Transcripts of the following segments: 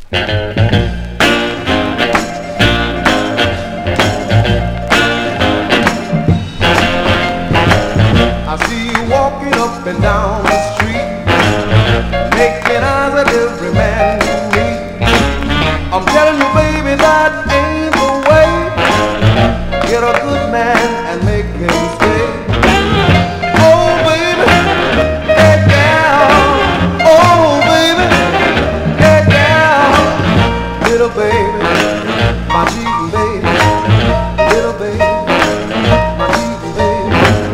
I see you walking up and down the street, making eyes at every man you meet. I'm telling you, baby, that ain't the way. Get a good man and make him stay. Oh, baby, get down. Oh, baby, get down. Little baby, my cheating baby. Little baby, my cheating baby.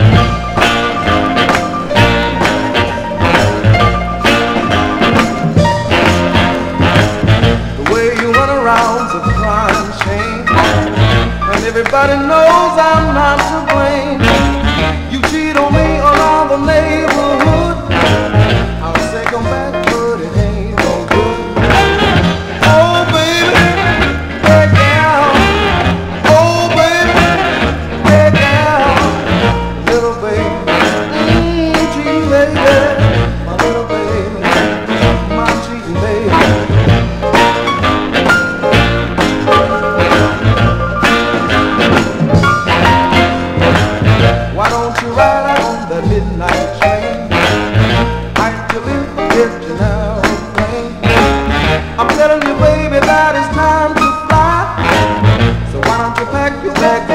The way you run around's a crime shame, and everybody knows I'm not to blame. You cheat on me around the neighborhood. I'll say come back, but it ain't no good. Oh, baby, get down. Oh, baby, get down. Little baby, cheating baby. My little baby, my cheating baby. Why don't you ride out on that midnight train? Right till it gets you now plane. I'm telling you, baby, that it's time to fly. So why don't you pack your bag?